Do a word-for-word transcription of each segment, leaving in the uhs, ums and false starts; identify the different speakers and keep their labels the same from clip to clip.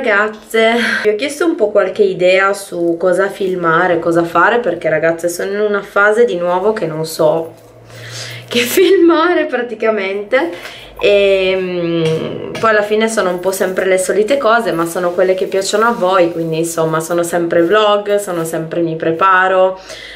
Speaker 1: ragazze, vi ho chiesto un po' qualche idea su cosa filmare, cosa fare, perché ragazze sono in una fase di nuovo che non so che filmare praticamente, e um, poi alla fine sono un po' sempre le solite cose, ma sono quelle che piacciono a voi, quindi insomma sono sempre vlog, sono sempre mi preparo,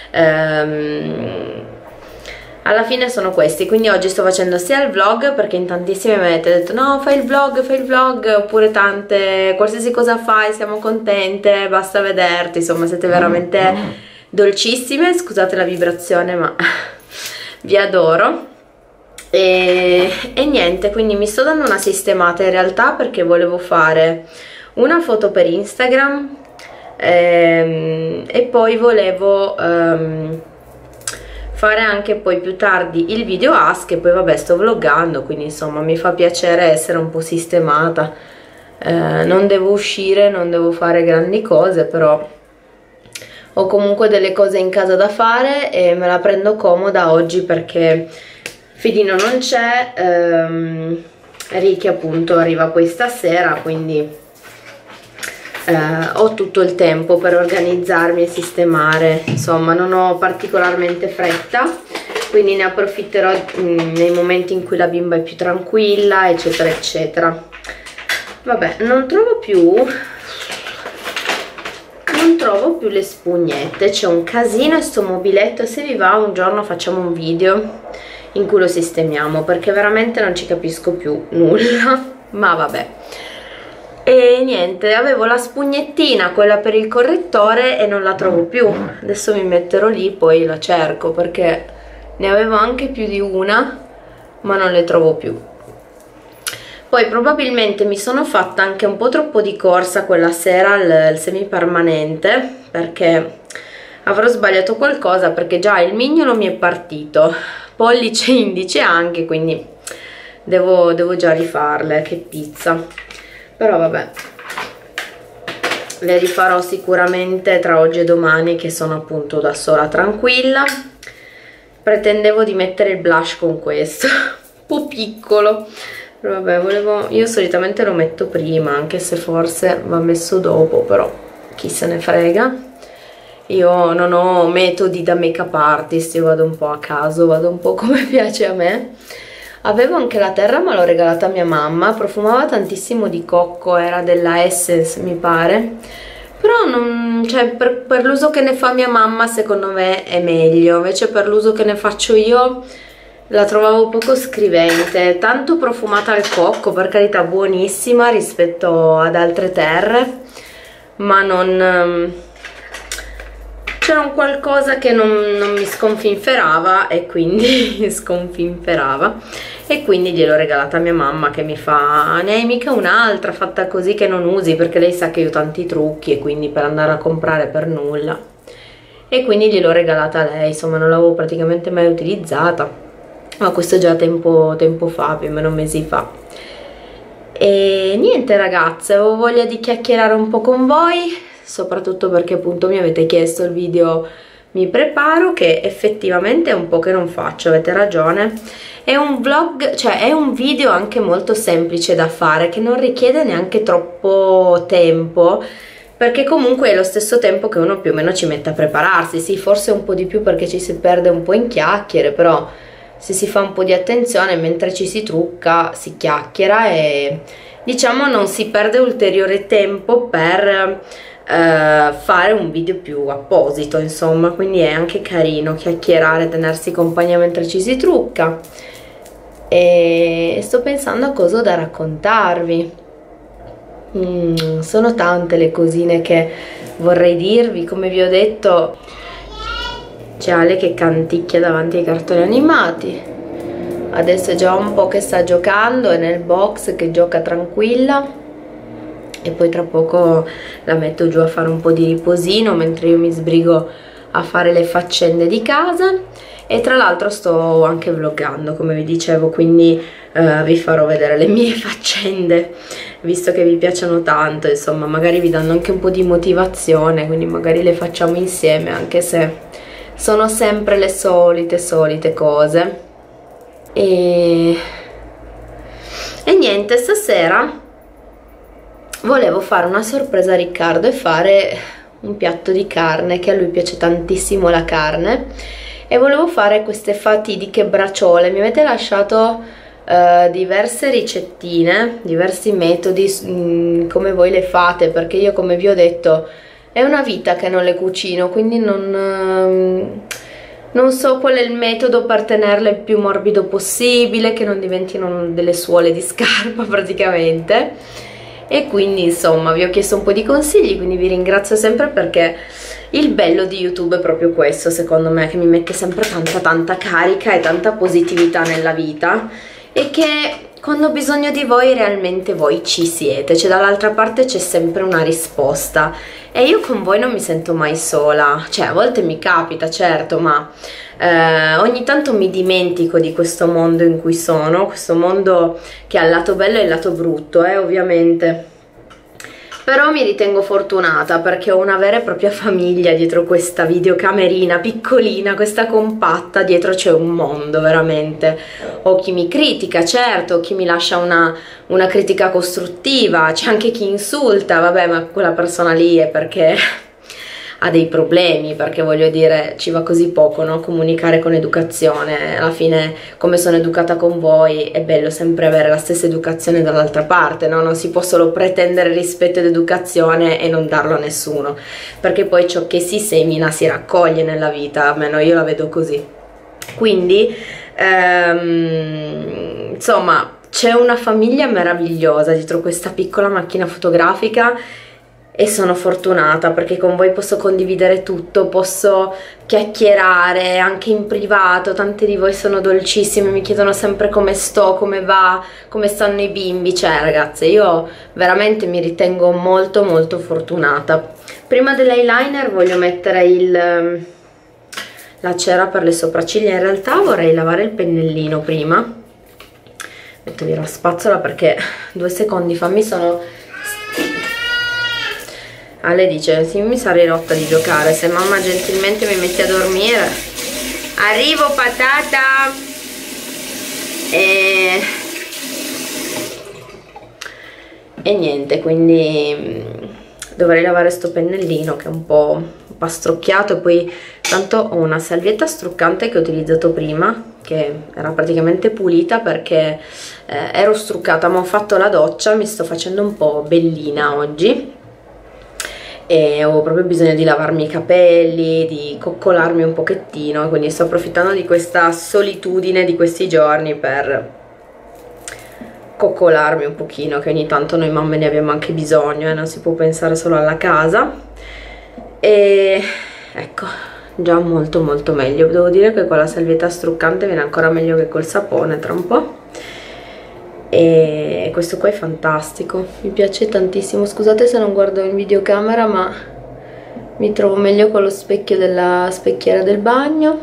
Speaker 1: um, alla fine sono questi. Quindi oggi sto facendo sia il vlog, perché in tantissime mi avete detto no, fai il vlog, fai il vlog, oppure tante, qualsiasi cosa fai siamo contente, basta vederti, insomma siete veramente dolcissime, scusate la vibrazione ma vi adoro. E, e niente, quindi mi sto dando una sistemata in realtà, perché volevo fare una foto per Instagram, ehm, e poi volevo ehm, fare anche poi più tardi il video ask, e poi vabbè sto vloggando, quindi insomma mi fa piacere essere un po' sistemata. Eh, non devo uscire, non devo fare grandi cose, però ho comunque delle cose in casa da fare e me la prendo comoda oggi perché Fidino non c'è, ehm, Ricky appunto arriva poi stasera, quindi eh, ho tutto il tempo per organizzarmi e sistemare, insomma non ho particolarmente fretta, quindi ne approfitterò mh, nei momenti in cui la bimba è più tranquilla, eccetera eccetera. Vabbè, non trovo più non trovo più le spugnette, c'è un casino e sto mobiletto. Se vi va un giorno facciamo un video in cui lo sistemiamo, perché veramente non ci capisco più nulla, ma vabbè. E niente, avevo la spugnettina, quella per il correttore, e non la trovo più. Adesso mi metterò lì, poi la cerco, perché ne avevo anche più di una, ma non le trovo più. Poi probabilmente mi sono fatta anche un po' troppo di corsa quella sera il, il semipermanente, perché avrò sbagliato qualcosa, perché già il mignolo mi è partito, pollice e indice anche, quindi devo, devo già rifarle, che pizza. Però vabbè, le rifarò sicuramente tra oggi e domani, che sono appunto da sola tranquilla. Pretendevo di mettere il blush con questo, un po' piccolo. Però vabbè, volevo, io solitamente lo metto prima, anche se forse va messo dopo, però chi se ne frega. Io non ho metodi da make up artist, io vado un po' a caso, vado un po' come piace a me. Avevo anche la terra, ma l'ho regalata a mia mamma, profumava tantissimo di cocco, era della Essence mi pare, però non, cioè, per, per l'uso che ne fa mia mamma secondo me è meglio, invece per l'uso che ne faccio io la trovavo poco scrivente, tanto profumata al cocco, per carità buonissima rispetto ad altre terre, ma non... c'era un qualcosa che non, non mi sconfinferava, e quindi sconfinferava, e quindi gliel'ho regalata a mia mamma, che mi fa ne hai mica un'altra fatta così che non usi, perché lei sa che io ho tanti trucchi e quindi per andare a comprare per nulla, e quindi gliel'ho regalata a lei. Insomma non l'avevo praticamente mai utilizzata, ma questo già tempo, tempo fa, più o meno mesi fa. E niente ragazze, avevo voglia di chiacchierare un po' con voi, soprattutto perché appunto mi avete chiesto il video mi preparo, che effettivamente è un po' che non faccio, avete ragione. È un vlog, cioè è un video anche molto semplice da fare, che non richiede neanche troppo tempo, perché comunque è lo stesso tempo che uno più o meno ci mette a prepararsi. Sì, forse un po' di più perché ci si perde un po' in chiacchiere, però se si fa un po' di attenzione mentre ci si trucca, si chiacchiera e diciamo non si perde ulteriore tempo per Uh, fare un video più apposito, insomma, quindi è anche carino chiacchierare, tenersi compagnia mentre ci si trucca. E sto pensando a cosa da raccontarvi. mm, sono tante le cosine che vorrei dirvi. Come vi ho detto, c'è Ale che canticchia davanti ai cartoni animati, adesso è già un po' che sta giocando, è nel box che gioca tranquilla, e poi tra poco la metto giù a fare un po' di riposino mentre io mi sbrigo a fare le faccende di casa. E tra l'altro sto anche vloggando, come vi dicevo, quindi uh, vi farò vedere le mie faccende, visto che vi piacciono tanto, insomma magari vi danno anche un po' di motivazione, quindi magari le facciamo insieme, anche se sono sempre le solite solite cose. E, e niente, stasera volevo fare una sorpresa a Riccardo e fare un piatto di carne, che a lui piace tantissimo la carne, e volevo fare queste fatidiche braciole. Mi avete lasciato uh, diverse ricettine, diversi metodi, mh, come voi le fate, perché io, come vi ho detto, è una vita che non le cucino, quindi non, uh, non so qual è il metodo per tenerle il più morbido possibile, che non diventino delle suole di scarpa praticamente. E quindi insomma vi ho chiesto un po' di consigli, quindi vi ringrazio sempre, perché il bello di YouTube è proprio questo, secondo me, che mi mette sempre tanta tanta carica e tanta positività nella vita, e che quando ho bisogno di voi realmente voi ci siete, cioè dall'altra parte c'è sempre una risposta, e io con voi non mi sento mai sola. Cioè a volte mi capita, certo, ma eh, ogni tanto mi dimentico di questo mondo in cui sono, questo mondo che ha il lato bello e il lato brutto, eh, ovviamente. Però mi ritengo fortunata, perché ho una vera e propria famiglia dietro questa videocamerina piccolina, questa compatta. Dietro c'è un mondo, veramente. Ho chi mi critica, certo, chi mi lascia una, una critica costruttiva, c'è anche chi insulta, vabbè, ma quella persona lì è perché ha dei problemi, perché voglio dire, ci va così poco, no? Comunicare con educazione. Alla fine, come sono educata con voi, è bello sempre avere la stessa educazione dall'altra parte, no? Non si può solo pretendere rispetto ed educazione e non darlo a nessuno, perché poi ciò che si semina si raccoglie nella vita, almeno io la vedo così. Quindi ehm, insomma, c'è una famiglia meravigliosa dietro questa piccola macchina fotografica, e sono fortunata perché con voi posso condividere tutto, posso chiacchierare anche in privato. Tante di voi sono dolcissime, mi chiedono sempre come sto, come va, come stanno i bimbi. Cioè ragazze, io veramente mi ritengo molto molto fortunata. Prima dell'eyeliner voglio mettere il, la cera per le sopracciglia. In realtà vorrei lavare il pennellino prima. Metto via la spazzola perché due secondi fa mi sono... Ale dice, sì, mi sarei rotta di giocare, se mamma gentilmente mi metti a dormire. Arrivo patata! E... e niente, quindi dovrei lavare sto pennellino che è un po' pastrocchiato, e poi tanto ho una salvietta struccante che ho utilizzato prima, che era praticamente pulita perché eh, ero struccata, ma ho fatto la doccia, mi sto facendo un po' bellina oggi e ho proprio bisogno di lavarmi i capelli, di coccolarmi un pochettino, quindi sto approfittando di questa solitudine di questi giorni per coccolarmi un pochino, che ogni tanto noi mamme ne abbiamo anche bisogno, eh? Non si può pensare solo alla casa. E ecco, già molto molto meglio. Devo dire che con la salvietta struccante viene ancora meglio che col sapone tra un po'. E questo qua è fantastico, mi piace tantissimo. Scusate se non guardo in videocamera, ma mi trovo meglio con lo specchio della specchiera del bagno.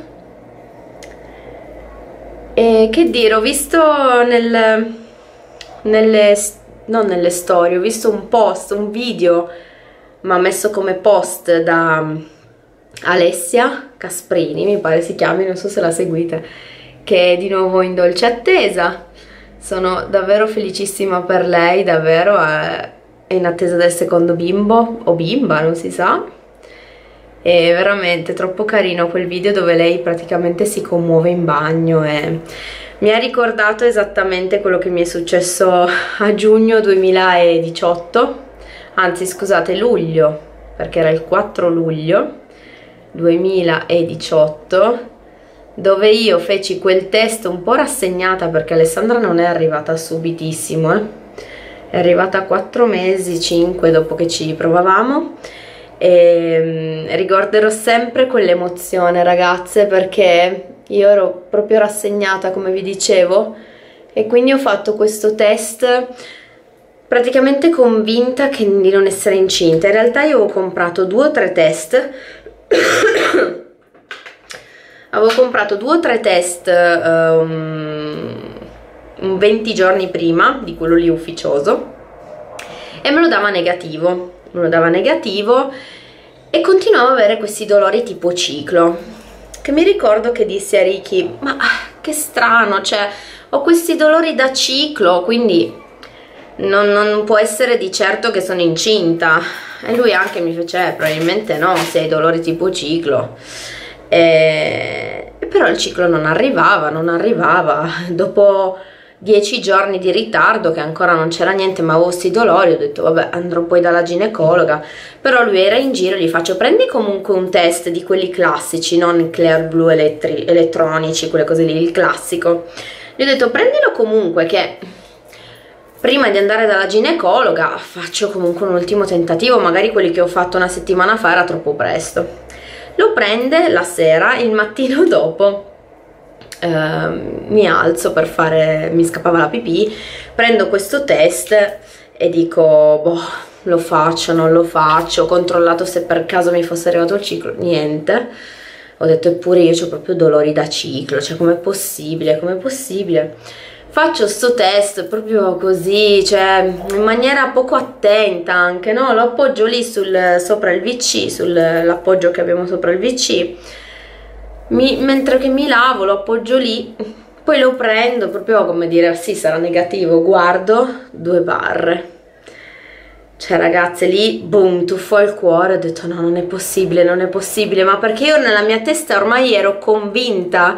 Speaker 1: E che dire, ho visto nel, nelle, non nelle storie, ho visto un post, un video, ma messo come post da Alessia Casprini, mi pare si chiami, non so se la seguite, che è di nuovo in dolce attesa. Sono davvero felicissima per lei, davvero, è in attesa del secondo bimbo, o bimba, non si sa. È veramente troppo carino quel video dove lei praticamente si commuove in bagno, e mi ha ricordato esattamente quello che mi è successo a giugno duemiladiciotto, anzi scusate, luglio, perché era il quattro luglio duemiladiciotto, dove io feci quel test un po' rassegnata, perché Alessandra non è arrivata subitissimo, eh. È arrivata quattro mesi, cinque dopo che ci provavamo, e um, ricorderò sempre quell'emozione, ragazze, perché io ero proprio rassegnata, come vi dicevo, e quindi ho fatto questo test praticamente convinta che di non essere incinta. In realtà io ho comprato due o tre test avevo comprato due o tre test um, venti giorni prima di quello lì ufficioso, e me lo dava negativo, me lo dava negativo e continuavo ad avere questi dolori tipo ciclo, che mi ricordo che dissi a Ricky, ma che strano, cioè ho questi dolori da ciclo, quindi non, non può essere di certo che sono incinta. E lui anche mi fece, eh, probabilmente no, se hai dolori tipo ciclo. E... però il ciclo non arrivava, non arrivava. Dopo dieci giorni di ritardo, che ancora non c'era niente ma avevo sti dolori, ho detto vabbè, andrò poi dalla ginecologa. Però lui era in giro, gli faccio: prendi comunque un test di quelli classici, non clear blue elettri elettronici, quelle cose lì, il classico. Gli ho detto: prendilo comunque, che prima di andare dalla ginecologa faccio comunque un ultimo tentativo, magari quelli che ho fatto una settimana fa era troppo presto. Lo prende la sera, il mattino dopo eh, mi alzo per fare, mi scappava la pipì, prendo questo test e dico boh, lo faccio, non lo faccio. Ho controllato se per caso mi fosse arrivato il ciclo, niente. Ho detto eppure io ho proprio dolori da ciclo, cioè com'è possibile, com'è possibile? Faccio sto test proprio così, cioè in maniera poco attenta anche, no? Lo appoggio lì sul, sopra il V C, sull'appoggio che abbiamo sopra il V C, mi, mentre che mi lavo lo appoggio lì, poi lo prendo proprio come dire sì, sarà negativo, guardo, due barre. Cioè ragazze, lì boom, tuffo al cuore, ho detto no, non è possibile, non è possibile, ma perché io nella mia testa ormai ero convinta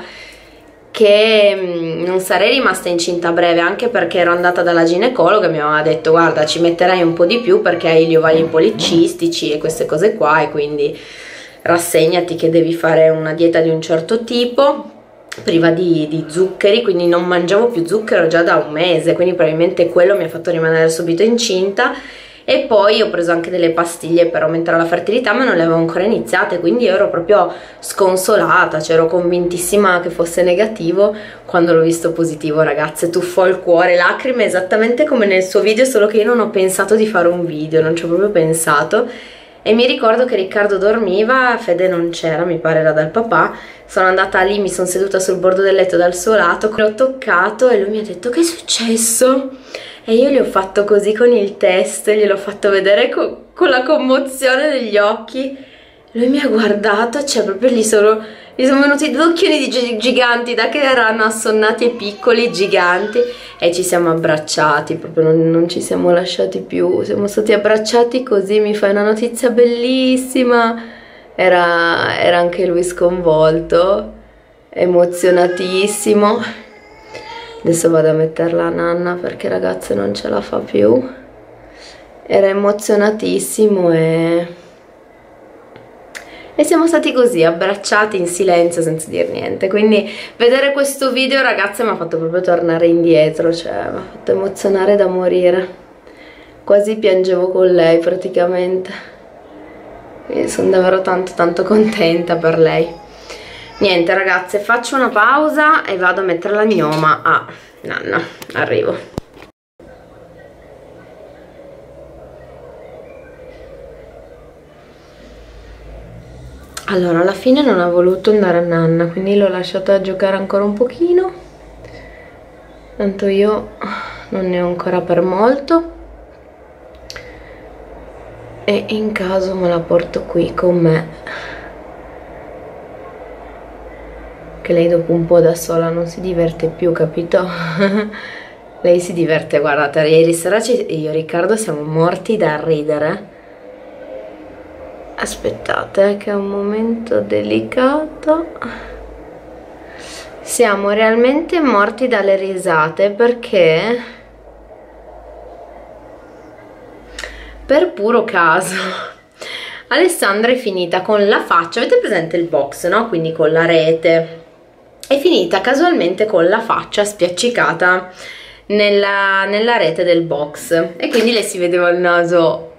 Speaker 1: che non sarei rimasta incinta a breve, anche perché ero andata dalla ginecologa e mi aveva detto guarda, ci metterai un po' di più perché hai gli ovali policistici e queste cose qua, e quindi rassegnati che devi fare una dieta di un certo tipo, priva di, di zuccheri. Quindi non mangiavo più zucchero già da un mese, quindi probabilmente quello mi ha fatto rimanere subito incinta. E poi ho preso anche delle pastiglie per aumentare la fertilità, ma non le avevo ancora iniziate, quindi io ero proprio sconsolata, cioè ero convintissima che fosse negativo. Quando l'ho visto positivo, ragazze, tuffò il cuore, lacrime, esattamente come nel suo video, solo che io non ho pensato di fare un video, non ci ho proprio pensato. E mi ricordo che Riccardo dormiva, Fede non c'era, mi pare era dal papà. Sono andata lì, mi sono seduta sul bordo del letto dal suo lato, l'ho toccato e lui mi ha detto: che è successo? E io gli ho fatto così con il test, gliel'ho fatto vedere co con la commozione negli occhi. Lui mi ha guardato, cioè proprio gli sono, gli sono venuti due occhioni di giganti, da che erano assonnati e piccoli, giganti, e ci siamo abbracciati, proprio non, non ci siamo lasciati più, siamo stati abbracciati così. Mi fai una notizia bellissima. Era, era anche lui sconvolto, emozionatissimo. Adesso vado a metterla a Nanna perché ragazze non ce la fa più. Era emozionatissimo e... e siamo stati così abbracciati in silenzio senza dire niente. Quindi vedere questo video, ragazze, mi ha fatto proprio tornare indietro, cioè mi ha fatto emozionare da morire. Quasi piangevo con lei praticamente. Quindi sono davvero tanto tanto contenta per lei. Niente ragazze, faccio una pausa e vado a mettere la gnoma a Nanna. Arrivo. Allora, alla fine non ha voluto andare a Nanna, quindi l'ho lasciata giocare ancora un pochino. Tanto io non ne ho ancora per molto. E in caso me la porto qui con me. Che lei dopo un po' da sola non si diverte più, capito? Lei si diverte, guardate, ieri sera ci, io e Riccardo siamo morti da ridere. Aspettate che è un momento delicato. Siamo realmente morti dalle risate perché per puro caso Alessandra è finita con la faccia, avete presente il box, no? Quindi con la rete. È finita casualmente con la faccia spiaccicata nella, nella rete del box e quindi le si vedeva il naso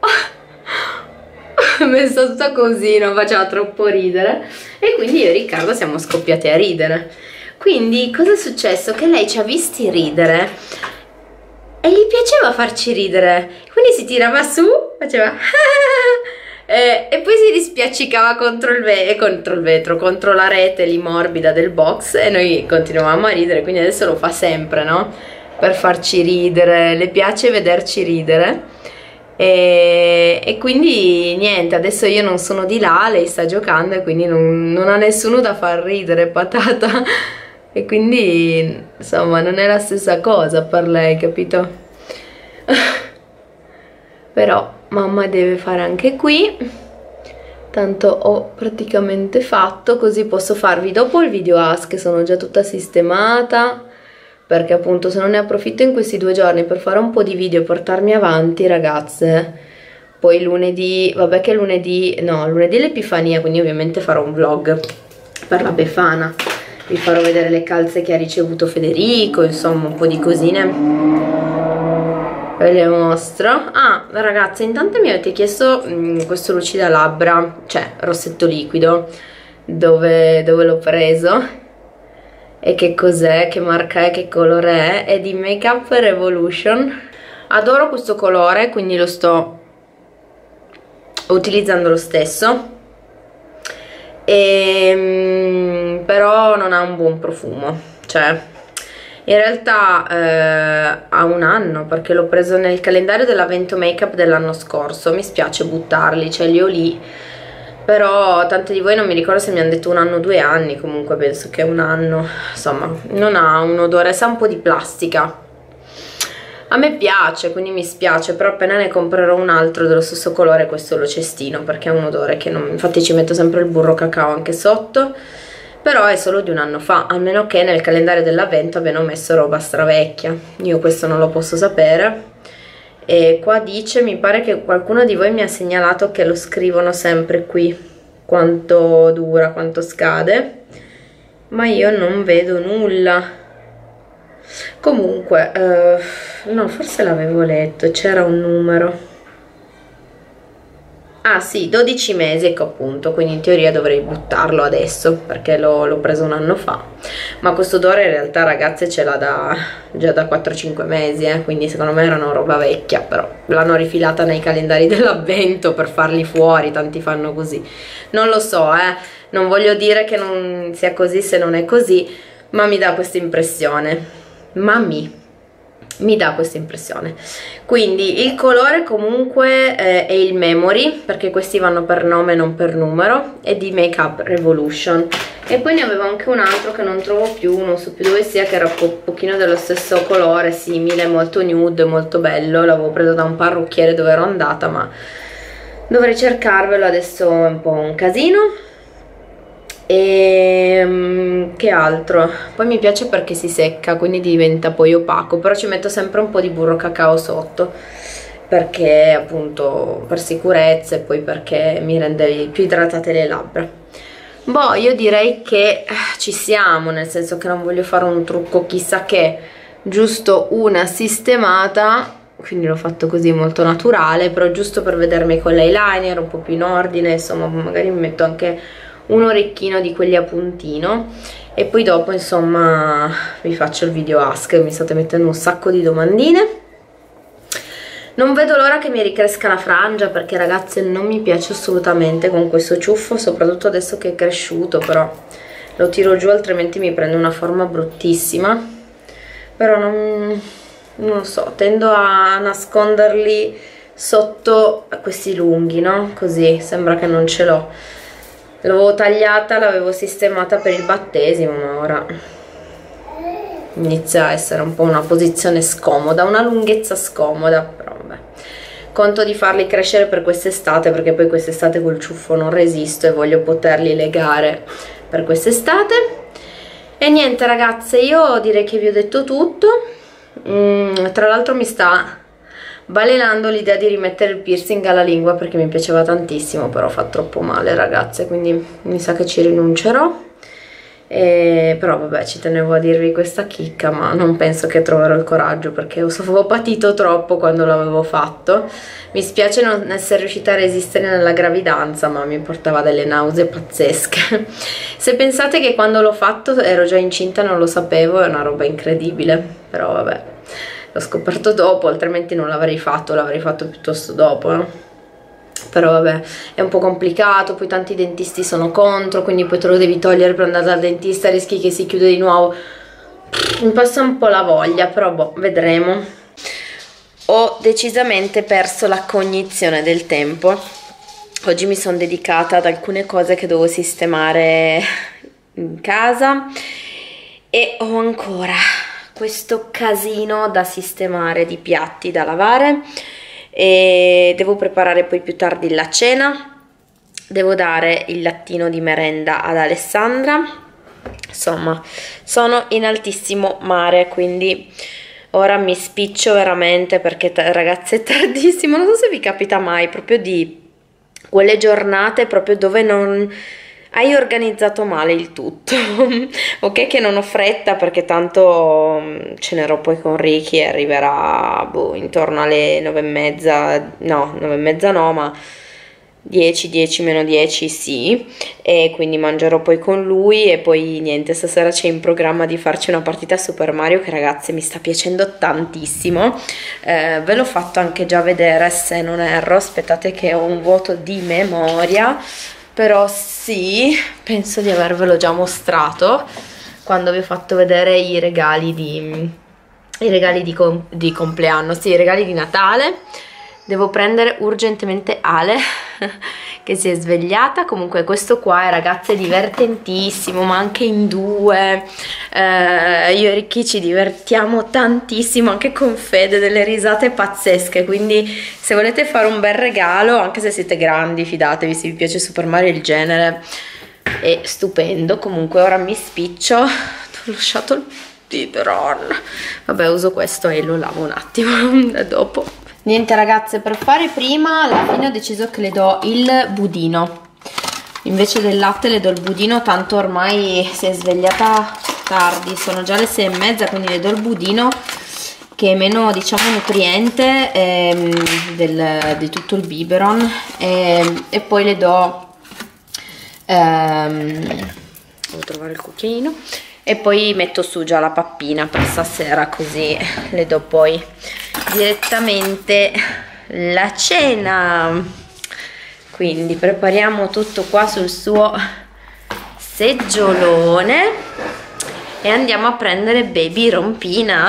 Speaker 1: messa tutta così, non faceva troppo ridere, e quindi io e Riccardo siamo scoppiati a ridere. Quindi cosa è successo? Che lei ci ha visti ridere e gli piaceva farci ridere, quindi si tirava su, faceva Eh, e poi si rispiaccicava contro il, ve contro il vetro, contro la rete lì morbida del box, e noi continuavamo a ridere. Quindi adesso lo fa sempre, no? Per farci ridere, le piace vederci ridere. E, e quindi niente, adesso io non sono di là, lei sta giocando e quindi non, non ha nessuno da far ridere, patata. E quindi insomma non è la stessa cosa per lei, capito? Però mamma deve fare anche qui, tanto ho praticamente fatto, così posso farvi dopo il video ask che sono già tutta sistemata, perché appunto se non ne approfitto in questi due giorni per fare un po' di video e portarmi avanti, ragazze, poi lunedì, vabbè che lunedì, no, lunedì è l'Epifania, quindi ovviamente farò un vlog per la Befana, vi farò vedere le calze che ha ricevuto Federico, insomma un po' di cosine. Ve le mostro. Ah, ragazze, intanto mi avete chiesto mh, questo lucida labbra, cioè rossetto liquido, dove, dove l'ho preso e che cos'è, che marca è, che colore è. È di Make Up Revolution. Adoro questo colore, quindi lo sto utilizzando lo stesso, e, mh, però non ha un buon profumo, cioè in realtà eh, ha un anno, perché l'ho preso nel calendario dell'Avento Makeup dell'anno scorso. Mi spiace buttarli, cioè li ho lì, però tante di voi non mi ricordo se mi hanno detto un anno o due anni, comunque penso che un anno. Insomma, non ha un odore, sa un po' di plastica. A me piace, quindi mi spiace, però appena ne comprerò un altro dello stesso colore, questo lo cestino, perché ha un odore che non... Infatti ci metto sempre il burro cacao anche sotto, però è solo di un anno fa, almeno che nel calendario dell'avvento abbiano messo roba stravecchia. Io questo non lo posso sapere. E qua dice, mi pare che qualcuno di voi mi ha segnalato che lo scrivono sempre qui, quanto dura, quanto scade, ma io non vedo nulla. Comunque, eh, no, forse l'avevo letto, c'era un numero. Ah sì, dodici mesi, ecco appunto, quindi in teoria dovrei buttarlo adesso, perché l'ho preso un anno fa. Ma questo odore in realtà, ragazze, ce l'ha da, già da quattro cinque mesi, eh, quindi secondo me era una roba vecchia, però l'hanno rifilata nei calendari dell'avvento per farli fuori, tanti fanno così. Non lo so, eh, non voglio dire che non sia così se non è così, ma mi dà questa impressione. Mammi. Mi dà questa impressione. Quindi il colore comunque eh, è il Memory, perché questi vanno per nome non per numero, è di Make Up Revolution. E poi ne avevo anche un altro che non trovo più, non so più dove sia, che era un po pochino dello stesso colore, simile, molto nude, molto bello. L'avevo preso da un parrucchiere dove ero andata, ma dovrei cercarvelo, adesso è un po' un casino. E che altro? Poi mi piace perché si secca, quindi diventa poi opaco, però ci metto sempre un po' di burro cacao sotto, perché appunto per sicurezza, e poi perché mi rende più idratate le labbra. Boh, io direi che ci siamo, nel senso che non voglio fare un trucco chissà che, giusto una sistemata, quindi l'ho fatto così molto naturale, però giusto per vedermi con l'eyeliner un po' più in ordine, insomma magari mi metto anche un orecchino di quelli a puntino, e poi dopo insomma vi faccio il video ask. Mi state mettendo un sacco di domandine, non vedo l'ora che mi ricresca la frangia, perché ragazze non mi piace assolutamente con questo ciuffo, soprattutto adesso che è cresciuto, però lo tiro giù altrimenti mi prende una forma bruttissima. Però non, non lo so, tendo a nasconderli sotto questi lunghi, no? Così sembra che non ce l'ho. L'avevo tagliata, l'avevo sistemata per il battesimo, ma ora inizia a essere un po' una posizione scomoda, una lunghezza scomoda, però vabbè. Conto di farli crescere per quest'estate, perché poi quest'estate col ciuffo non resisto e voglio poterli legare per quest'estate. E niente ragazze, io direi che vi ho detto tutto. Mm, tra l'altro mi sta balenando l'idea di rimettere il piercing alla lingua, perché mi piaceva tantissimo, però fa troppo male ragazze, quindi mi sa che ci rinuncerò. E, però vabbè, ci tenevo a dirvi questa chicca, ma non penso che troverò il coraggio, perché ho patito troppo quando l'avevo fatto. Mi spiace non essere riuscita a resistere nella gravidanza, ma mi portava delle nausee pazzesche. Se pensate che quando l'ho fatto ero già incinta, non lo sapevo, è una roba incredibile, però vabbè, l'ho scoperto dopo, altrimenti non l'avrei fatto, l'avrei fatto piuttosto dopo, no? Però vabbè, è un po' complicato, poi tanti dentisti sono contro, quindi poi te lo devi togliere per andare dal dentista, rischi che si chiude di nuovo. Mi passa un po' la voglia, però boh, vedremo. Ho decisamente perso la cognizione del tempo. Oggi mi sono dedicata ad alcune cose che devo sistemare in casa e ho ancora questo casino da sistemare di piatti da lavare e devo preparare poi più tardi la cena, devo dare il lattino di merenda ad Alessandra, insomma sono in altissimo mare, quindi ora mi spiccio veramente perché ragazzi è tardissimo. Non so se vi capita mai proprio di quelle giornate proprio dove non hai organizzato male il tutto. Ok che non ho fretta perché tanto cenerò poi con Ricky e arriverà boh, intorno alle nove e mezza, no, nove e mezza no, ma dieci, dieci meno dieci sì, e quindi mangerò poi con lui e poi niente, stasera c'è in programma di farci una partita a Super Mario che ragazzi mi sta piacendo tantissimo, eh, ve l'ho fatto anche già vedere se non erro, aspettate che ho un vuoto di memoria, però sì, penso di avervelo già mostrato quando vi ho fatto vedere i regali di, i regali di, com di compleanno, sì, i regali di Natale. Devo prendere urgentemente Ale che si è svegliata. Comunque questo qua è ragazzi è divertentissimo, ma anche in due, eh, io e Ricky ci divertiamo tantissimo, anche con Fede, delle risate pazzesche, quindi se volete fare un bel regalo, anche se siete grandi, fidatevi, se vi piace Super Mario il genere è stupendo. Comunque ora mi spiccio, ho lasciato il biberon, vabbè uso questo e lo lavo un attimo e dopo. Niente ragazze, per fare prima alla fine ho deciso che le do il budino, invece del latte le do il budino, tanto ormai si è svegliata tardi, sono già le sei e mezza, quindi le do il budino che è meno diciamo nutriente ehm, del, di tutto il biberon ehm, e poi le do ehm, devo trovare il cucchiaino e poi metto su già la pappina per stasera, così le do poi direttamente la cena. Quindi prepariamo tutto qua sul suo seggiolone e andiamo a prendere baby Rompina.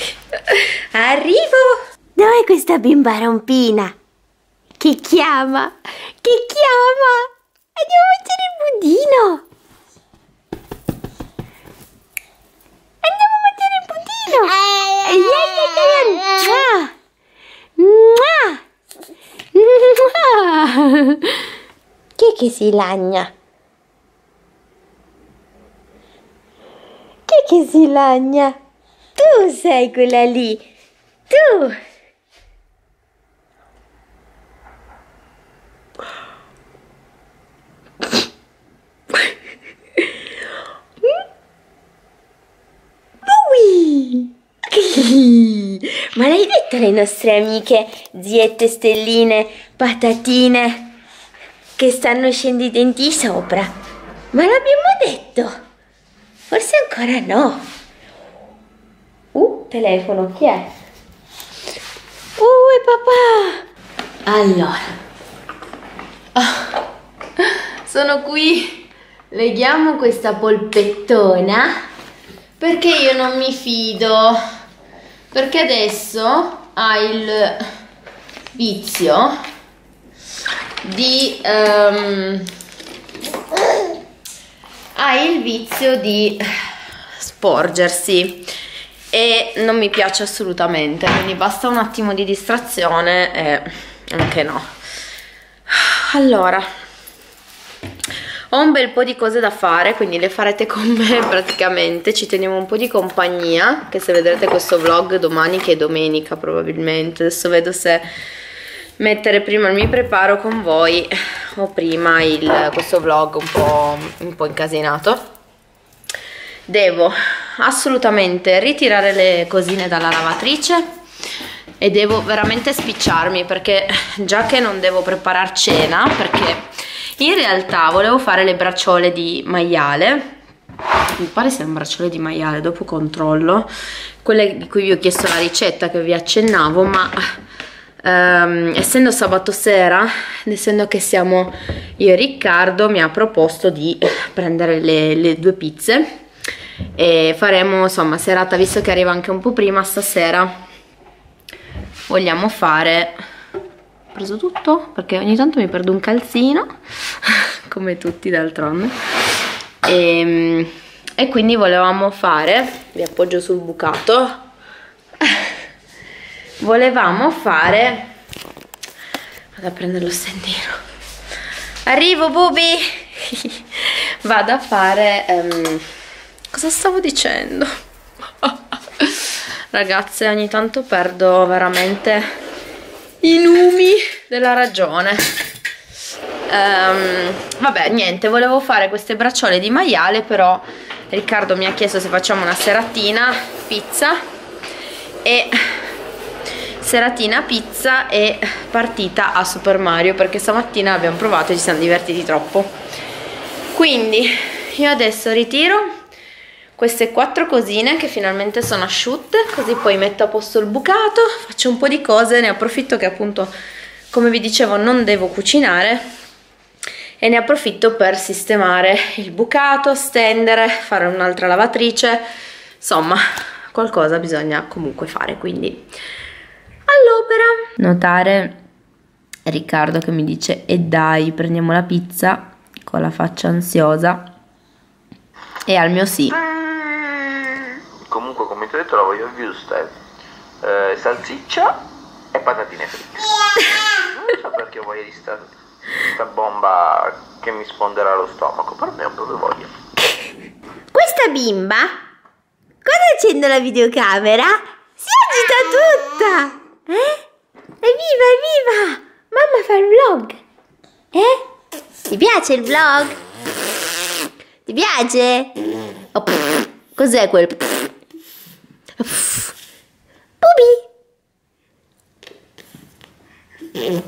Speaker 1: Arrivo!
Speaker 2: Dov'è questa bimba Rompina? Che chiama? Che chiama? Andiamo a mangiare il budino! Andiamo a mangiare il budino! Chi è che si lagna? Chi è che si lagna? Tu sei quella lì! Tu! Ma l'hai detto alle nostre amiche, ziette, stelline, patatine, che stanno scendendo i denti sopra? Ma l'abbiamo detto? Forse ancora no. Uh, telefono, chi è? Uh, è papà!
Speaker 1: Allora, oh, sono qui, leghiamo questa polpettona perché io non mi fido. Perché adesso ha il vizio di um, ha il vizio di sporgersi e non mi piace assolutamente, quindi basta un attimo di distrazione e anche no. Allora, ho un bel po' di cose da fare, quindi le farete con me praticamente, ci teniamo un po' di compagnia, che se vedrete questo vlog domani, che è domenica probabilmente, adesso vedo se mettere prima il mi preparo con voi o prima il, questo vlog un po', un po' incasinato. Devo assolutamente ritirare le cosine dalla lavatrice e devo veramente spicciarmi, perché già che non devo preparare cena, perché in realtà volevo fare le bracciole di maiale, mi pare siano bracciole di maiale, dopo controllo, quelle di cui vi ho chiesto la ricetta che vi accennavo, ma ehm, essendo sabato sera, essendo che siamo io e Riccardo, mi ha proposto di prendere le, le due pizze e faremo insomma serata, visto che arriva anche un po' prima stasera, vogliamo fare... Ho preso tutto perché ogni tanto mi perdo un calzino come tutti d'altronde, e e quindi volevamo fare, vi appoggio sul bucato, volevamo fare, vado a prendere lo stendino, arrivo Bubi, vado a fare, um, cosa stavo dicendo? Ragazze, ogni tanto perdo veramente i numi della ragione. Um, vabbè, niente, volevo fare queste bracciole di maiale, però Riccardo mi ha chiesto se facciamo una seratina pizza, e seratina pizza e partita a Super Mario, perché stamattina abbiamo provato e ci siamo divertiti troppo. Quindi io adesso ritiro queste quattro cosine che finalmente sono asciutte, così poi metto a posto il bucato, faccio un po' di cose, ne approfitto che appunto, come vi dicevo, non devo cucinare, e ne approfitto per sistemare il bucato, stendere, fare un'altra lavatrice, insomma qualcosa bisogna comunque fare, quindi all'opera. Notare Riccardo che mi dice e dai prendiamo la pizza con la faccia ansiosa, e al mio sì.
Speaker 3: Comunque, come ti ho detto, la voglio giusta, eh, salsiccia e patatine fritte. Non so perché voglio di sta, sta bomba che mi sfonderà lo stomaco, per me ho proprio voglia.
Speaker 2: Questa bimba, quando accendo la videocamera, si agita tutta. Eh? Evviva, evviva! Mamma fa il vlog. Eh? Ti piace il vlog? Ti piace? Oh, cos'è quel... Bubi!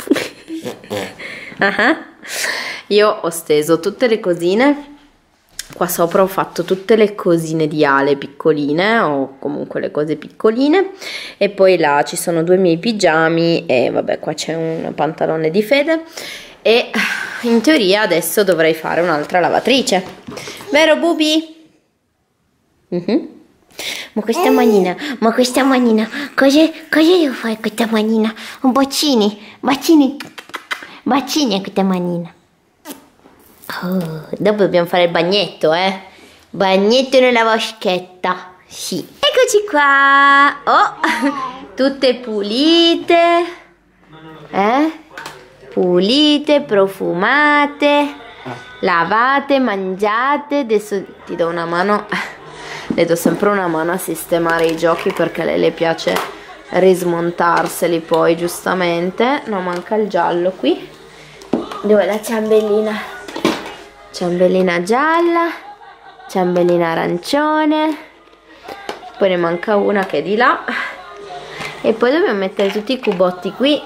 Speaker 1: Uh-huh. Io ho steso tutte le cosine qua sopra, ho fatto tutte le cosine di Ale piccoline, o comunque le cose piccoline, e poi là ci sono due miei pigiami e vabbè, qua c'è un pantalone di Fede, e in teoria adesso dovrei fare un'altra lavatrice, vero Bubi? Uh-huh.
Speaker 2: Ma questa manina, ma questa manina, cosa, cosa devo fare con questa manina? Un bacini, bacini, bacini a questa manina. Oh, dopo dobbiamo fare il bagnetto, eh? Bagnetto nella vaschetta, sì. Eccoci qua, oh, tutte pulite, eh? Pulite, profumate, lavate, mangiate. Adesso ti do una mano. Le do sempre una mano a sistemare i giochi, perché a lei le piace rismontarseli poi, giustamente. No, manca il giallo qui. Dove è la ciambellina? Ciambellina gialla, ciambellina arancione, poi ne manca una che è di là, e poi dobbiamo mettere tutti i cubotti qui.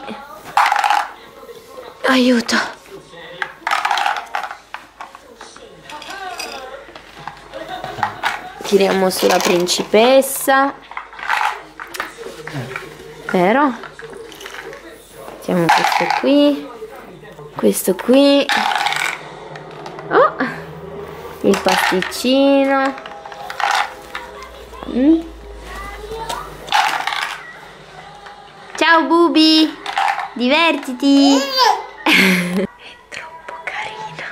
Speaker 2: Aiuto! Tiriamo sulla principessa, vero? Mettiamo questo qui, questo qui, oh, il pasticcino, mm. Ciao Bubi, divertiti! È troppo carina.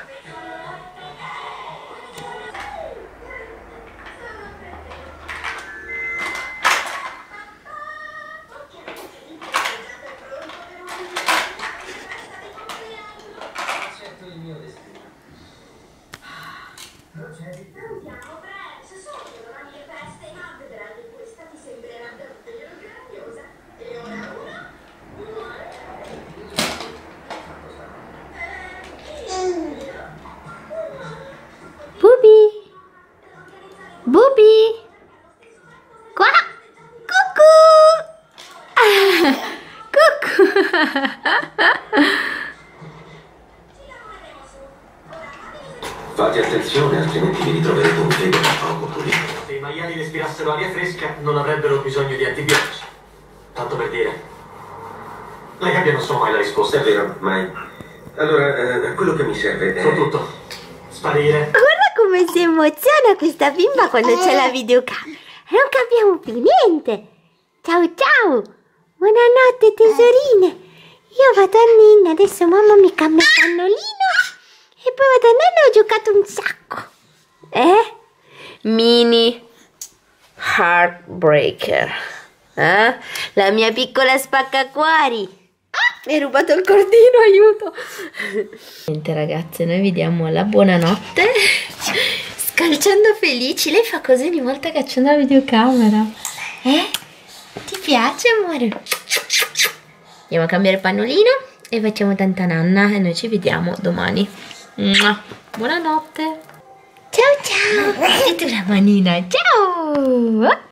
Speaker 2: Bubi, Bubi, qua, cucù, cucù.
Speaker 4: Fate attenzione, altrimenti vi ritroverete un fede poco pulito.
Speaker 5: Se i maiali respirassero aria fresca non avrebbero bisogno di antibiotici. Tanto per dire. Le gabbie non sono mai la risposta.
Speaker 4: È vero, mai. Allora, eh, quello che mi serve è...
Speaker 5: So tutto. Sparire.
Speaker 2: Guarda come si emoziona questa bimba quando c'è la videocamera. Non capiamo più niente. Ciao ciao. Buonanotte tesorine. Io vado a Ninna, adesso mamma mi cambia il pannolino e poi vado a Nanna, ho giocato un sacco. Eh? mini heartbreaker. Eh? La mia piccola spaccacuori. Ah, mi hai rubato il cordino, aiuto. Niente ragazze, noi vi diamo la buonanotte scalciando felici. Lei fa così ogni volta che accende la videocamera. Eh? Ti piace, amore? Andiamo a cambiare il pannolino e facciamo tanta nanna e noi ci vediamo domani. Buonanotte. Ciao ciao. E tu la manina. Ciao.